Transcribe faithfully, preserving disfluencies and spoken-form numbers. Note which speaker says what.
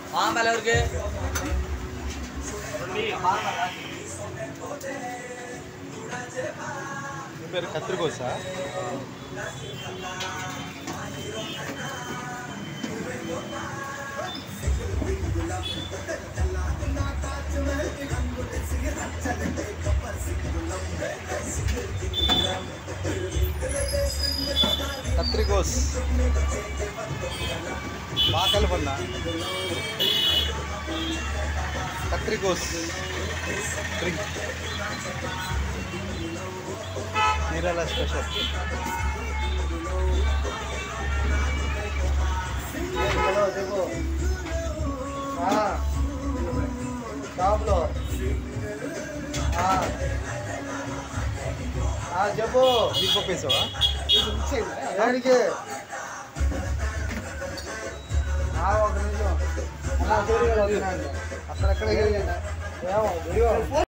Speaker 1: మామల ఎవరికి
Speaker 2: పేరు కత్తిరికోసా కత్తిరికోస్ బాగా కలపన్నా కత్తిరికోస్ డ్రింక్ నీరాల స్పెషల్ షాప్లో చెప్పు జీడిపప్పు వేసావా దానికి ఒక నిమిషం అక్కడెక్కడ